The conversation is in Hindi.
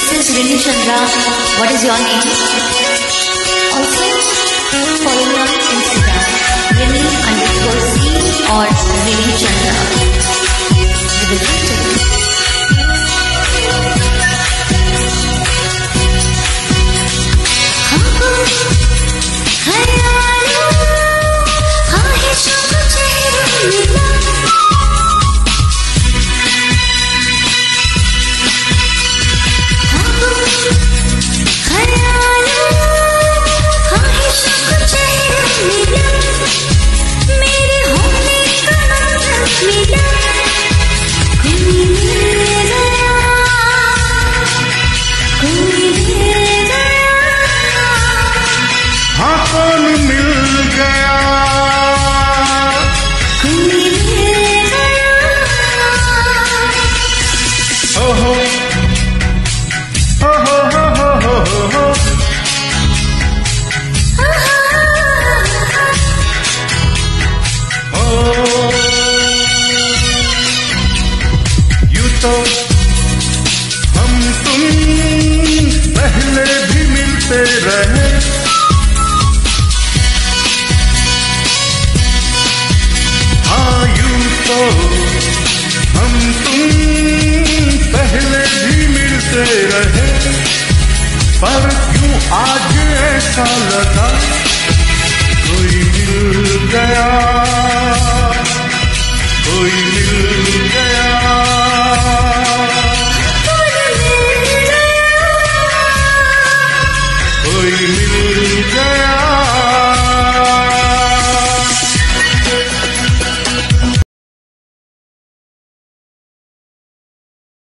This is Rini Chandra. What is your name? Also, follow me on Instagram, Rini_C or Rini Chandra. We will check it. हाँ कौन मिल गया, हो हो हो हो हो हो हो। यूं तो हम तुम पहले भी मिलते रहे, तो हम तुम पहले भी मिलते रहे, पर क्यों आज ऐसा लगा कोई मिल गया।